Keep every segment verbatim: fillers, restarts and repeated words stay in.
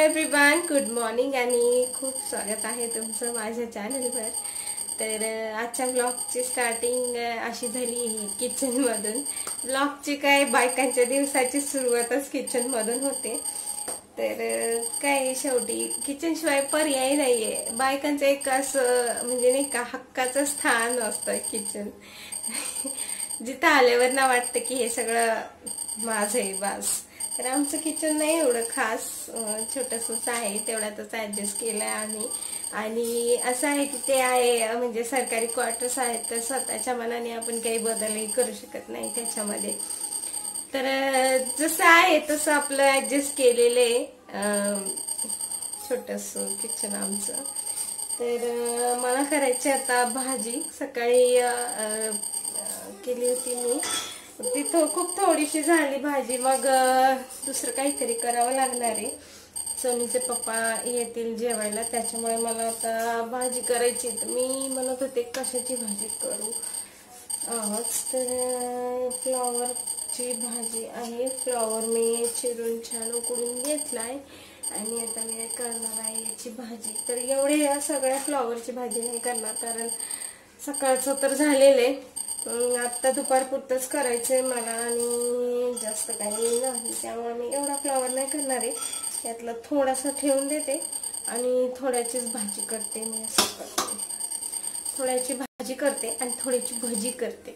Everyone, good morning आणि खूप स्वागत आहे तुमचं माझ्या चॅनलवर। तर आजच्या ब्लॉगची स्टार्टिंग अशी झाली आहे किचन मधून। ब्लॉगची काय बायकांच्या दिवसाची सुरुवातच किचन मधून होते। तर काय शेवटी किचन शिवाय पर्याय नाहीये। बायकांचं एक असं म्हणजे नाही का हक्काचं स्थान असतं किचन। जिथं आल्यावर ना वाटतं की हे सगळं माझं आहे बस। तर आमचं किचन नाही एवढं खास, छोटंसंच आहे, तेवढ्यातच ऍडजस्ट केलंय आम्ही। आणि असं आहे की ते आहे म्हणजे सरकारी क्वार्टर्स आहेत, तर स्वतःच्या मनाने आपण काही बदलही करू शकत नाही त्याच्यामध्ये। तर जसं आहे तसं आपलं ऍडजस्ट केलेलं आहे छोटंसं किचन आमचं। तर मला करायची आता भाजी, सकाळी केली होती मी, ती खूप थोडीशी झाली भाजी, मग दुसरं काहीतरी करावं लागणार आहे। सोनीचे पप्पा येतील जेवायला, त्याच्यामुळे मला आता भाजी करायची। तर मी म्हणत होते कशाची भाजी करू आज, तर फ्लॉवरची भाजी आहे। फ्लॉवर मी चिरून छान उकडून घेतलाय आणि आता मी करणार आहे याची भाजी। तर एवढे सगळ्या फ्लॉवरची भाजी नाही करणार, कारण सकाळचं तर झालेलं आहे, आता दुपारपुरतच करायचंय मला आणि जास्त काही नाही, त्यामुळे मी एवढा फ्लॉवर नाही करणार आहे। यातला थोडासा ठेवून देते आणि थोड्याचीच भाजी करते मी, असं करते, थोड्याची भाजी करते आणि थोड्याची भजी करते।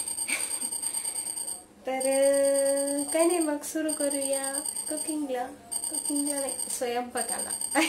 तर काही नाही, मग सुरू करूया कुकिंगला कुकिंगला नाही स्वयंपाकाला।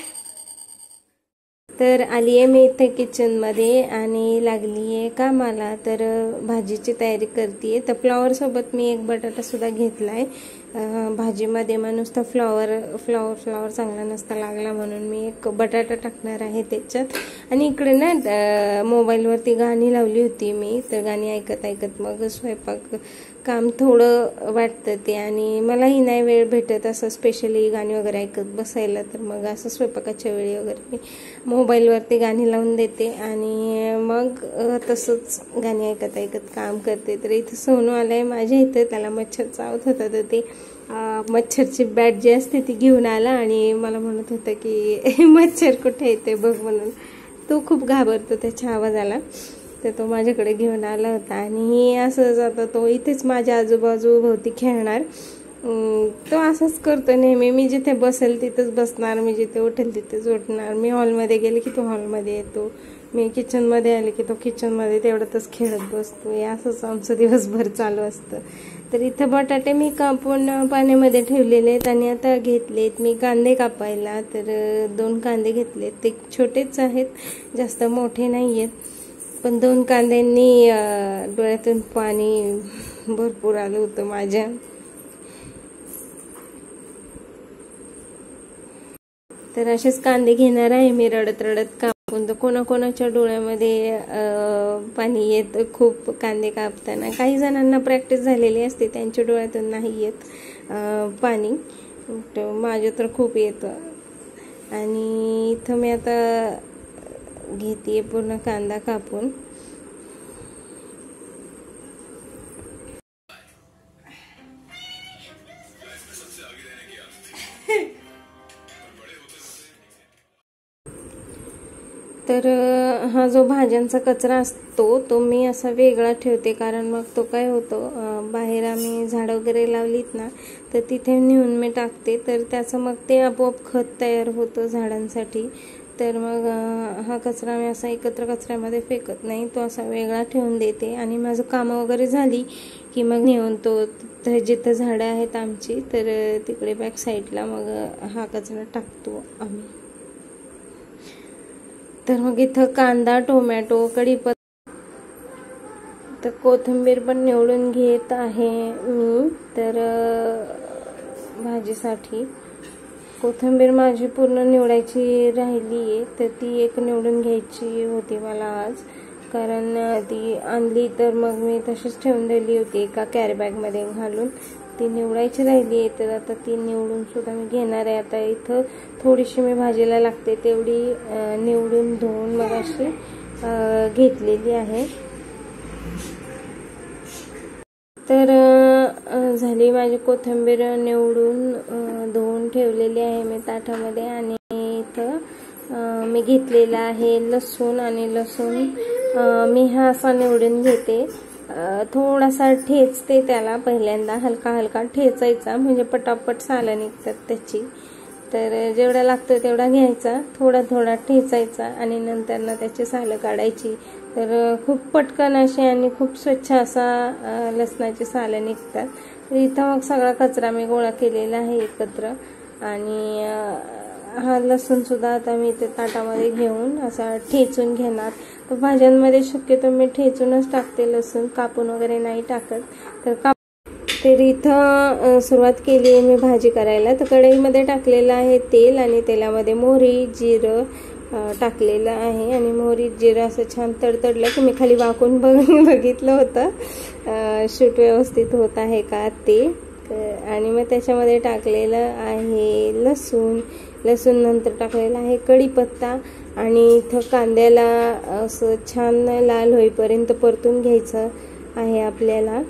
तर आली आहे मी इथे किचन मध्ये आणि लागली आहे कामाला। तर भाजीची तयारी करते। तर फ्लॉवर सोबत मी एक बटाटा सुद्धा घेतलाय भाजीमध्ये, मग नुसतं फ्लॉवर फ्लॉवर फ्लॉवर चांगला नसता लागला म्हणून मी एक बटाटा टाकणार आहे त्याच्यात। आणि इकडे ना मोबाईलवरती गाणी लावली होती मी, तर गाणी ऐकत ऐकत मग स्वयंपाक काम थोडं वाटतं ते, आणि मलाही नाही वेळ भेटत असं स्पेशली गाणी वगैरे ऐकत बसायला। तर मग असं स्वयंपाकाच्या वेळी वगैरे मी मोबाईलवरती गाणी लावून देते आणि मग तसंच गाणी ऐकत ऐकत काम करते। तर इथं सोनू आलाय माझ्या इथं, त्याला मच्छर चावत होता, तर ते मच्छरची बॅट जी असते ती घेऊन आला आणि मला म्हणत होता की मच्छर कुठे येते बघ म्हणून। तो खूप घाबरतो त्याच्या आवाजाला, तर तो माझ्याकडे घेऊन आला होता। आणि असं जाता तो इथेच माझ्या आजूबाजू भोवती खेळणार, तो असंच करतो नेहमी। मी जिथे बसेल तिथेच बसणार, मी जिथे उठेल तिथेच उठणार, मी हॉलमध्ये गेले की तो हॉलमध्ये येतो, मी किचनमध्ये आले की तो किचनमध्ये तेवढ्यातच खेळत बसतो। हे असंच आमचं दिवसभर चालू असतं। तर इथं बटाटे मी कापून पाण्यामध्ये ठेवलेले आहेत आणि आता घेतलेत मी कांदे कापायला। तर दोन कांदे घेतलेत, ते छोटेच आहेत, जास्त मोठे नाही आहेत, पण दोन कांद्यांनी डोळ्यातून पाणी भरपूर आलं होतं माझ्या। तर असेच कांदे घेणार आहे मी रडत रडत कापून। तर कोणाकोणाच्या डोळ्यामध्ये पाणी येत खूप कांदे कापताना, काही जणांना प्रॅक्टिस झालेली असते, त्यांच्या डोळ्यातून नाही येत पाणी, माझ्या तर खूप येतं। आणि इथं मी आता घेते पूर्ण कांदा कापून। तर हा जो भाज्यांचा कचरा असतो तो मी असा वेगळा ठेवते, कारण मग तो काय होतो, बाहेर आम्ही झाडं वगैरे लावलीत ना तर तिथे नेऊन मी टाकते, तर त्याचं मग ते आपोआप खत तयार होतं झाडांसाठी। तर मग हा कचरा मी असा एकत्र कचऱ्यामध्ये फेकत नाही, तो असा वेगळा ठेवून देते। आणि माझं कामं वगैरे झाली की मग नेऊन तो जिथं झाडं आहेत आमची, तर तिकडे बॅक साईडला मग हा कचरा टाकतो आम्ही। तर मग इथं कांदा, टोमॅटो, कढीपत्ता, तर कोथिंबीर पण निवडून घेत आहे मी। तर भाजीसाठी कोथिंबीर माझी पूर्ण निवडायची राहिली आहे, तर ती एक निवडून घ्यायची होती मला आज, कारण ती आणली तर मग मी तशीच ठेवून दिली होती एका कॅरी बॅगमध्ये घालून, ती निवडायची राहिली आहे। तर आता ती निवडून सुद्धा मी घेणार आहे। आता इथं थोडीशी मी भाजीला लागते तेवढी निवडून धुवून मग अशी घेतलेली आहे। तर झाली माझी कोथिंबीर निवडून धुवून ठेवलेली आहे मी ताटामध्ये. आणि इथं मी घेतलेला आहे लसूण, आणि लसूण मी हा असा निवडून घेते. थोडासा ठेचते त्याला, पहिल्यांदा हलका हलका ठेचायचा म्हणजे पटापट सालं निघतात त्याची. तर जेवढा लागतो तेवढा घ्यायचा, थोडा थोडा ठेचायचा आणि नंतर ना त्याची सालं काढायची. तर खूप पटकन अशी आणि खूप स्वच्छ असा लसणाची सालं निघतात. तर इथं मग सगळा कचरा मी गोळा केलेला आहे एकत्र. आणि हा लसूण सुद्धा आता मी ते ताटामध्ये घेऊन असा ठेचून घेणार. तर भाज्यांमध्ये शक्यतो मी ठेचूनच टाकते लसूण, कापून वगैरे नाही टाकत. तर काप तर इथं सुरुवात केली आहे मी भाजी करायला. तर कढईमध्ये टाकलेलं आहे तेल, आणि तेलामध्ये मोहरी जिरं टाकलेलं आहे. आणि मोहरी जिरं असं छान तडतडलं की मी खाली वाकून बघ बघितलं होतं शूट व्यवस्थित होत आहे का ते. आणि मग त्याच्यामध्ये टाकलेलं आहे लसूण. लसूण नंतर टाकलेला आहे कढीपत्ता. आणि इथं कांद्याला असं छान लाल होईपर्यंत परतून घ्यायचं आहे आपल्याला.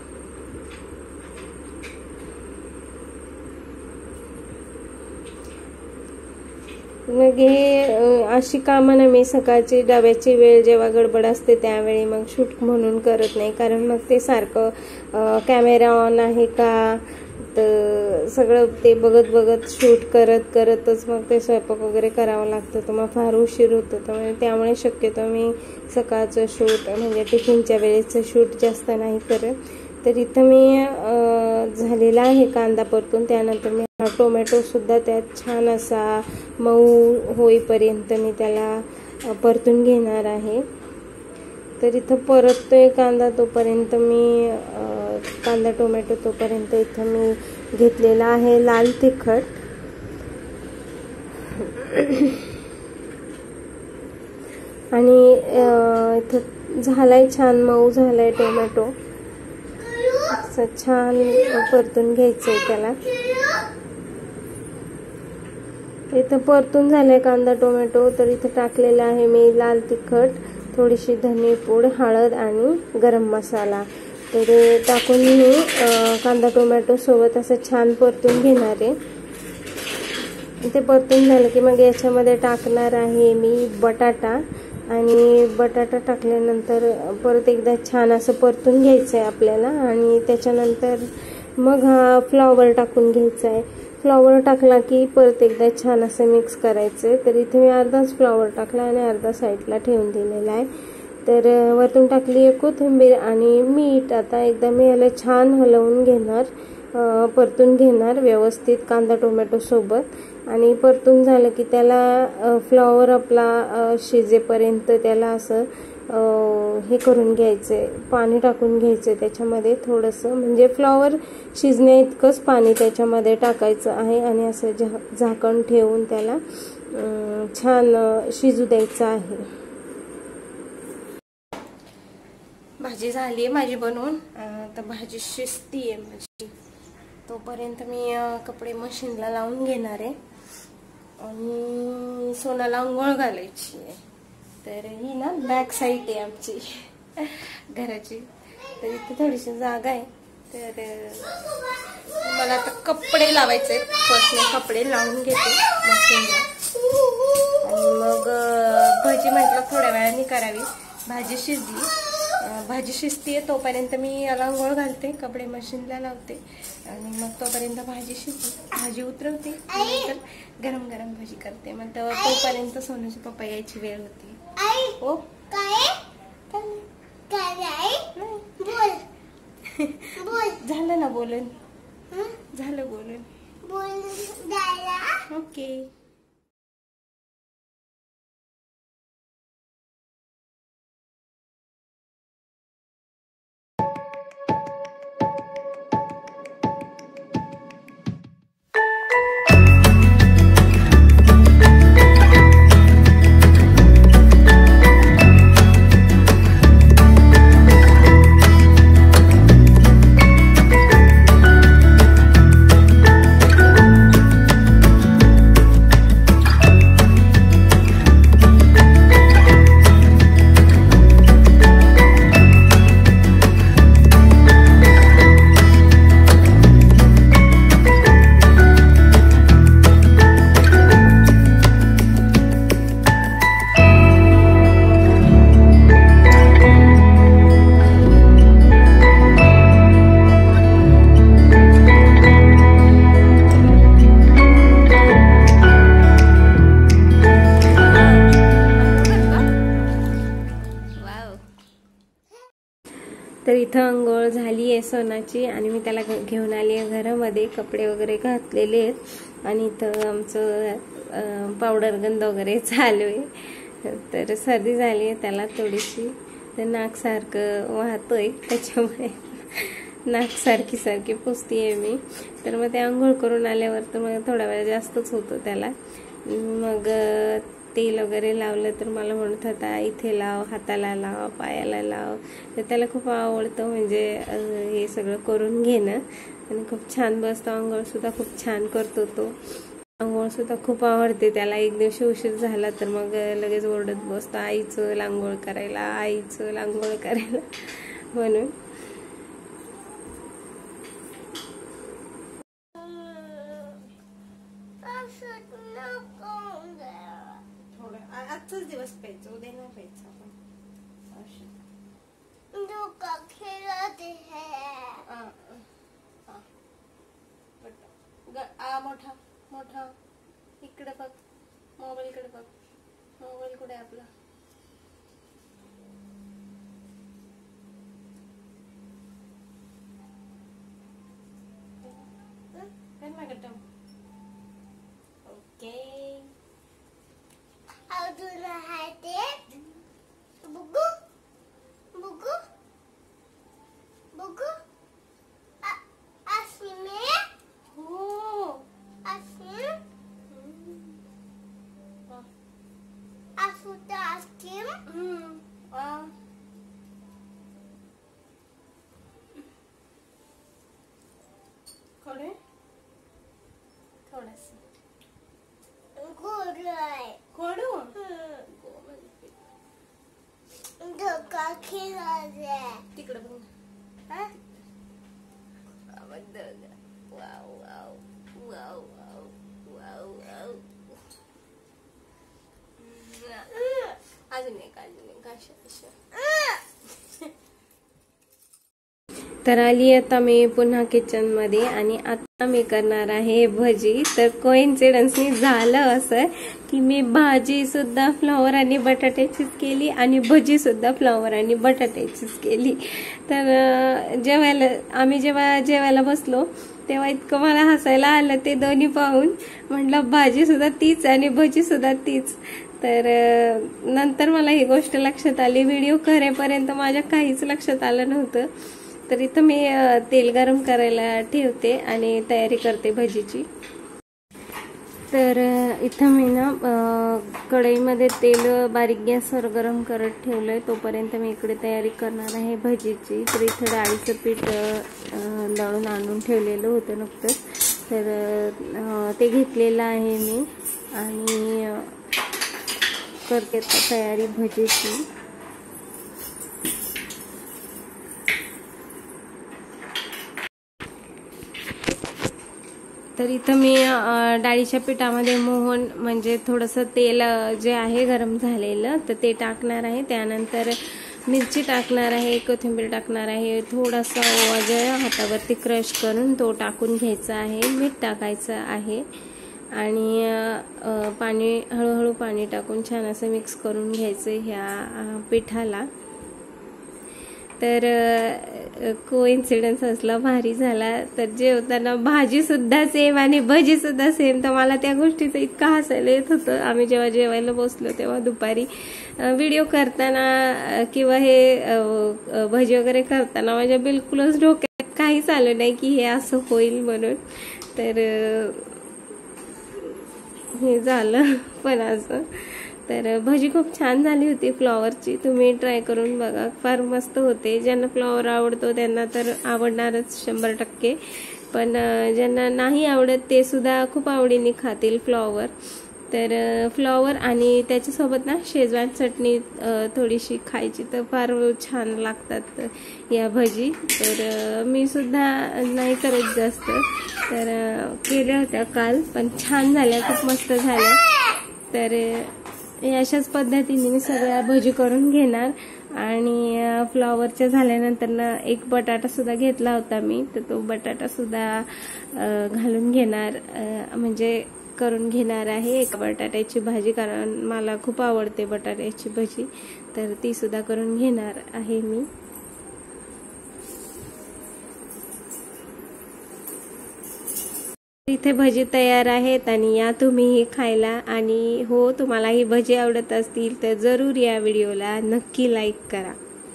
मग हे अशी कामं ना मी सकाळची डब्याची वेळ जेव्हा गडबड असते त्यावेळी मग शूट म्हणून करत नाही. कारण मग ते सारखं कॅमेरा ऑन आहे का, तर सगळं ते बघत बघत शूट करत करतच मग ते स्वयंपाक वगैरे करावं लागतं. तर मग फार उशीर होतो. तर त्यामुळे शक्यतो मी सकाळचं शूट म्हणजे टिफिनच्या वेळेचं शूट जास्त नाही करत. तर इथं मी झालेला आहे कांदा परतून. त्यानंतर मी हा टोमॅटो सुद्धा त्यात छान असा मऊ होईपर्यंत मी त्याला परतून घेणार आहे. तर इथं परततोय कांदा तोपर्यंत मी कांदा टोमॅटो तोपर्यंत इथं मी घेतलेला आहे लाल तिखट. आणि इथं झालाय छान मऊ झालाय टोमॅटो. असं छान परतून घ्यायचंय त्याला. इथं परतून झालाय कांदा टोमॅटो. तर इथं टाकलेला आहे मी लाल तिखट, थोडीशी धनेपूड, हळद आणि गरम मसाला. तर टाकून मी कांदा टोमॅटो सोबत असं छान परतून घेणार आहे. ते परतून झालं की मग याच्यामध्ये टाकणार आहे मी बटाटा. आणि बटाटा टाकल्यानंतर परत एकदा छान असं परतून घ्यायचं आहे आपल्याला. आणि त्याच्यानंतर मग हा फ्लॉवर टाकून घ्यायचा आहे. फ्लॉवर टाकला की परत एकदा छान असं मिक्स करायचं आहे. तर इथे मी अर्धाच फ्लॉवर टाकला आणि अर्धा साईडला ठेवून दिलेला आहे. तर वरतून टाकली आहे कोथिंबीर आणि मीठ. आता एकदा मी याला छान हलवून घेणार, परतून घेणार व्यवस्थित कांदा टोमॅटो सोबत. आणि परतून झालं की त्याला फ्लॉवर आपला शिजेपर्यंत त्याला असं हे करून घ्यायचंय, पाणी टाकून घ्यायचंय त्याच्यामध्ये थोडंसं, म्हणजे फ्लॉवर शिजण्या इतकंच पाणी त्याच्यामध्ये टाकायचं आहे. आणि असं झा झाकण ठेवून त्याला छान शिजू द्यायचं आहे. भाजी झाली आहे माझी बनवून. तर भाजी शिजती आहे माझी. तोपर्यंत मी कपडे मशीनला लावून घेणार आहे. आणि सोनाला अंघोळ घालायची आहे. तर ही ना बॅक साईड आहे आमची घराची. तर इथे थोडीशी जागा आहे. तर मला आता कपडे लावायचे. फर्स्ट मी कपडे लावून घेते मशीनला. आणि मग भाजी म्हटलं थोड्या वेळाने करावी. भाजी शिजली, भाजी शिजतीये तोपर्यंत मी याला अंघोळ घालते, कपडे मशीनला लावते. आणि मग तोपर्यंत भाजी शिजली, भाजी उतरवते, नंतर गरम गरम भाजी करते. मग तोपर्यंत सोनूचे पप्पा यायची वेळ होती. हो झालं ना बोलून, झालं बोलून. ओके. इथं आंघोळ झाली आहे सोनाची आणि मी त्याला घेऊन आली आहे घरामध्ये. कपडे वगैरे घातलेले आहेत आणि इथं आमचं पावडर गंध वगैरे चालू आहे. तर सर्दी झाली आहे त्याला थोडीशी, तर नाक सारखं वाहतोय त्याच्यामुळे नाक सारखी सारखी पुसती आहे मी. तर मग ते आंघोळ करून आल्यावर तर मग थोडा वेळ जास्तच होतो त्याला. मग तेल वगैरे लावलं तर मला म्हणत होता इथे लाव, हाताला लाव, पायाला लाव. तर त्याला खूप आवडतं म्हणजे हे सगळं करून घेणं आणि खूप छान बसतो. आंघोळ सुद्धा खूप छान करतो तो. आंघोळ सुद्धा खूप आवडते त्याला. एक दिवशी उशीर झाला तर मग लगेच ओरडत बसतो, आई चल आंघोळ करायला, आई चल आंघोळ करायला म्हणून. आजचाच दिवस प्यायचं, उद्या नाही प्यायचं आपण. मोठा मोठा इकडे बघ, मोबाईल कडे बघ. मोबाईल कुठे आपला? ओके. बुगू बुगू बुगू थोडे थोडस कोडू तिकडे बघ. अजून एक अजून एक अशा. तर आली आता मी पुन्हा किचन मध्ये आणि आता मी करणार आहे भजी. तर कोइन्सिडन्सनी झालं असं की मी भाजी सुद्धा फ्लॉवर आणि बटाट्याचीच केली आणि भजी सुद्धा फ्लॉवर आणि बटाट्याचीच केली. तर जेवायला आम्ही जेव्हा जेवायला बसलो तेव्हा इतकं मला हसायला आलं ते दोन्ही पाहून. म्हटलं भाजी सुद्धा तीच आणि भजी सुद्धा तीच. तर नंतर मला ही गोष्ट लक्षात आली. व्हिडिओ करेपर्यंत माझ्या काहीच लक्षात आलं नव्हतं. तर इथं मी तेल गरम करायला ठेवते आणि तयारी करते भजीची. तर इथं मी ना कढईमध्ये तेल बारीक गॅसवर गरम करत ठेवलंय. तोपर्यंत मी इकडे तयारी करणार आहे भजीची. तर इथं डाळीचं पीठ दळून आणून ठेवलेलं होतं नुकतंच. तर ते घेतलेलं आहे मी आणि करते तयारी भजीची. तर इथं मी डाळीच्या पिठामध्ये मोहन म्हणजे थोडंसं तेल जे आहे गरम झालेलं तर ते टाकणार आहे. त्यानंतर मिरची टाकणार आहे, कोथिंबीर टाकणार आहे, थोडासा ओवा जे हातावरती क्रश करून तो टाकून घ्यायचा आहे, मीठ टाकायचं आहे आणि पाणी हळूहळू पाणी टाकून छान असं मिक्स करून घ्यायचं ह्या पिठाला. तर कोइन्सिडन्स असला भारी झाला. तर जेवताना भाजी सुद्धा सेम आणि भजी सुद्धा सेम. तर मला त्या गोष्टीचं इतकं हसायला येत होतं. आम्ही जेव्हा जेवायला बसलो तेव्हा दुपारी व्हिडिओ करताना किंवा हे भजी वगैरे करताना माझ्या बिलकुलच डोक्यात काहीच आलं नाही की हे असं होईल म्हणून. तर हे झालं पण असं. तर भजी खूप छान झाली होती फ्लॉवरची. तुम्ही ट्राय करून बघा, फार मस्त होते. ज्यांना फ्लॉवर आवडतो त्यांना तर आवडणारच शंभर टक्के. पण ज्यांना नाही आवडत ते सुद्धा खूप आवडीने खातील फ्लॉवर. तर फ्लॉवर आणि त्याच्यासोबत ना शेजवान चटणी थोडीशी खायची तर फार छान लागतात या भजी. तर मी सुद्धा नाही करत जास्त, तर केल्या होत्या काल, पण छान झाल्या, खूप मस्त झाल्या. तर अशाच पद्धतीने मी सगळ्या भजी करून घेणार. आणि फ्लॉवरच्या झाल्यानंतर ना एक बटाटा सुद्धा घेतला होता मी, तर तो बटाटा सुद्धा घालून घेणार, म्हणजे करून घेणार आहे एक बटाट्याची भाजी, कारण मला खूप आवडते बटाट्याची भजी. तर ती सुद्धा करून घेणार आहे मी. इथे भजी तयार आहेत आणि या तुम्हीही खायला. आणि हो, तुम्हाला ही भजी आवडत असतील तर जरूर या व्हिडिओला नक्की लाईक करा.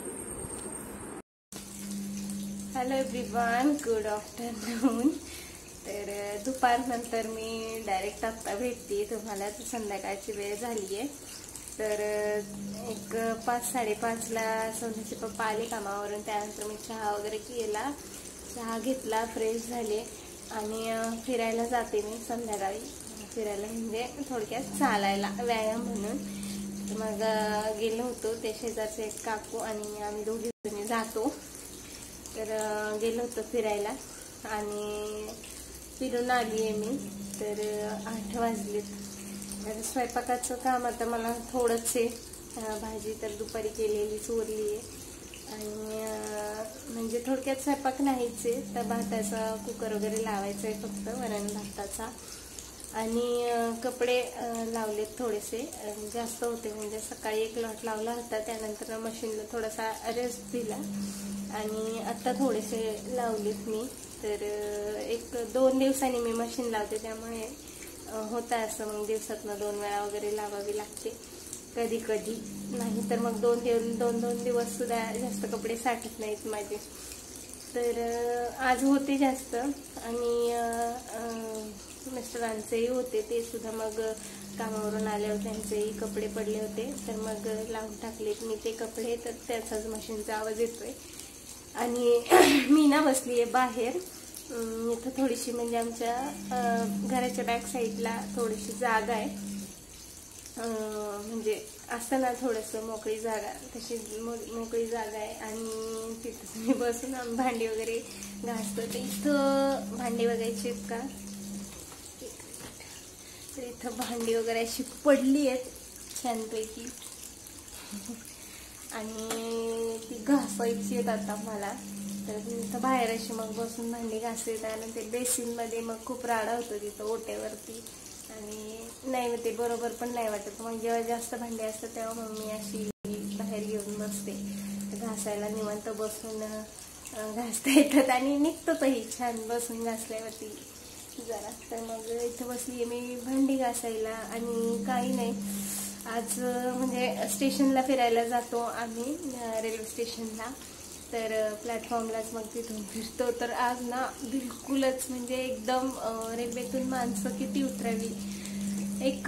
Hello everyone, good afternoon. तर दुपारनंतर मी डायरेक्ट आत्ता भेटते तुम्हाला. तर संध्याकाळची वेळ झाली आहे. तर एक पाच साडेपाचला सोनूचे पप्पा आले कामावरून. त्यानंतर मी चहा वगैरे केला, चहा घेतला, फ्रेश झाले आणि फिरायला जाते मी संध्याकाळी. फिरायला म्हणजे थोडक्यात चालायला, व्यायाम म्हणून. मग गेलो होतो, ते शेजारचे एक काकू आणि आम्ही दोघी जणी जातो. तर गेलो होतो फिरायला आणि फिरून आली आहे मी. तर आठ वाजलेत. तर स्वयंपाकाचं काम आता मला थोडंच आहे. भाजी तर दुपारी केलेली चोरली आहे आणि म्हणजे थोडक्यात स्वयंपाक नाहीच आहे. तर भाताचा कुकर वगैरे लावायचा आहे फक्त, वरण भाताचा. आणि कपडे लावलेत थोडेसे, जास्त होते म्हणजे सकाळी एक लॉट लावला होता, त्यानंतर मशीनला थोडासा रेस्ट दिला आणि आता थोडेसे लावलेत मी. तर एक दोन दिवसांनी मी मशीन लावते, त्यामुळे होतं असं मग दिवसातनं दोन वेळा वगैरे लावावी लागते कधी कधी. नाही तर मग दोन दिवस दोन दोन दिवस सुद्धा जास्त कपडे साठत नाहीत माझे. तर आज होते जास्त आणि मिस्टरांचेही होते, ते सुद्धा मग कामावरून आल्यावर त्यांचेही कपडे पडले होते. तर मग लावून टाकलेत मी ते कपडे. तर त्याचाच मशीनचा आवाज येतोय. आणि मी ना बसली आहे बाहेर. इथं थोडीशी म्हणजे आमच्या घराच्या बॅक साईडला थोडीशी जागा आहे, म्हणजे असतं ना थोडंसं मोकळी जागा, तशी मोकळी जागा आहे. आणि तिथं मी बसून आम्ही भांडी वगैरे घासतो. तर इथं भांडी बघायची आहेत का? तर इथं भांडी वगैरे अशी पडली आहेत छानपैकी आणि ती घासायची आहेत आता मला. तर तिथं बाहेर अशी मग बसून भांडी घासते. त्यानंतर ते बेसिनमध्ये मग खूप राडा होतो तिथं ओट्यावरती आणि नाही ते बरोबर पण नाही वाटत. मग जेव्हा जास्त भांडी असतात तेव्हा मग मी अशी बाहेर घेऊन बसते. घासायला निवांत बसून घासता येतात आणि निघतंही छान बसून घासल्यावरती जरा. तर मग इथं बसली मी भांडी घासायला. आणि काही नाही, आज म्हणजे स्टेशनला फिरायला जातो आम्ही, रेल्वे स्टेशनला. तर प्लॅटफॉर्मलाच मग तिथून फिरतो. तर आज ना बिलकुलच म्हणजे एकदम रेल्वेतून माणसं किती उतरावी, एक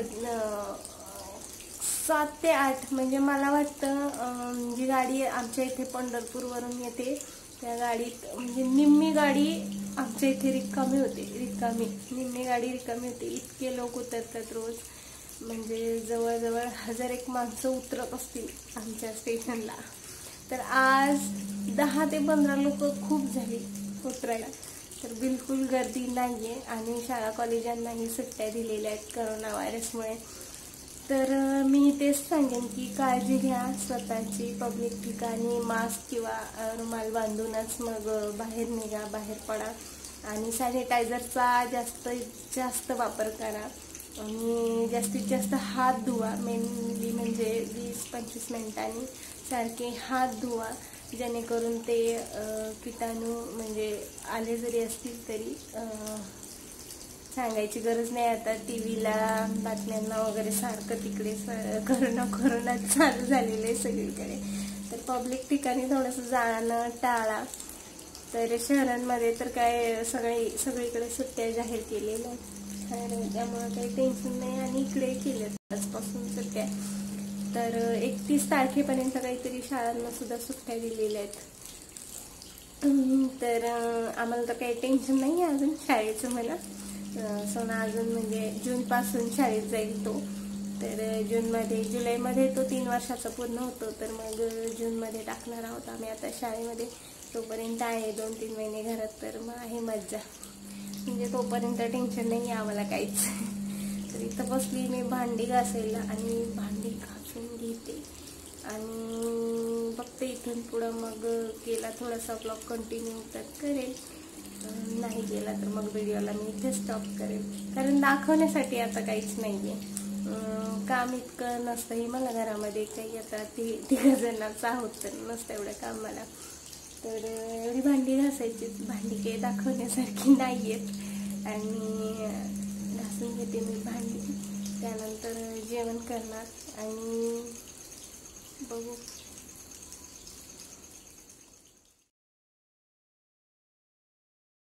सात ते आठ म्हणजे मला वाटतं जी गाडी आमच्या इथे पंढरपूरवरून येते त्या गाडीत म्हणजे निम्मी गाडी आमच्या इथे रिकामी होते. रिकामी निम्मी गाडी रिकामी होते. इतके लोक उतरतात रोज, म्हणजे जवळजवळ हजार एक माणसं उतरत असतील आमच्या स्टेशनला. तर आज दहा ते पंधरा लोक खूप झाली उतरायला. तर बिलकुल गर्दी नाहीये आणि शाळा कॉलेजांनाही सुट्ट्या दिलेल्या आहेत करोना व्हायरसमुळे. तर मी तेच सांगेन की काळजी घ्या स्वतःची. पब्लिक ठिकाणी मास्क किंवा रुमाल बांधूनच मग बाहेर निघा, बाहेर पडा. आणि सॅनिटायझरचा जास्तीत जास्त वापर करा आणि जास्तीत जास्त हात धुवा. मेनली म्हणजे वीस पंचवीस मिनिटांनी सारखे हात धुवा, जेणेकरून ते किटाणू म्हणजे आले जरी असतील तरी सांगायची गरज नाही. आता टी व्हीला बातम्यांना वगैरे सारखं तिकडे करोना करोना चालू झालेलं आहे सगळीकडे. तर पब्लिक ठिकाणी थोडंसं जाणं टाळा. तर शहरांमध्ये तर काय सगळे सगळीकडे सुट्ट्या जाहीर केलेल्या आहेत, त्यामुळे काही टेन्शन नाही. आणि इकडे केल्यात आजपासून सुट्ट्या. तर एकतीस तारखेपर्यंत काहीतरी शाळांना सुद्धा सुट्ट्या दिलेल्या आहेत. तर आम्हाला तर काही टेन्शन नाही आहे अजून शाळेचं. मला सोना अजून म्हणजे जूनपासून शाळेत जाईल तो. तर जूनमध्ये जुलैमध्ये तो तीन वर्षाचा पूर्ण होतो. तर मग जूनमध्ये टाकणार आहोत आम्ही आता शाळेमध्ये. तोपर्यंत आहे दोन तीन महिने घरात. तर मग आहे मज्जा, म्हणजे तोपर्यंत टेन्शन नाही आहे आम्हाला काहीच. तर इथं बसली मी भांडी घासायला आणि भांडी घासून घेते आणि बघते इथून पुढं मग केला थोडासा ब्लॉग कंटिन्यू तर करेल, नाही केला तर मग व्हिडिओला मी इथे स्टॉप करेल. कारण दाखवण्यासाठी आता काहीच नाही आहे. काम इतकं नसतंही मला घरामध्ये काही. आता ती तिघ जणांचं आहोत तर नसतं एवढं काम मला. तर एवढी भांडी घासायची, भांडी काही दाखवण्यासारखी नाही आहेत. आणि घासून घेते मी भांडी, त्यानंतर जेवण करणार आणि बघू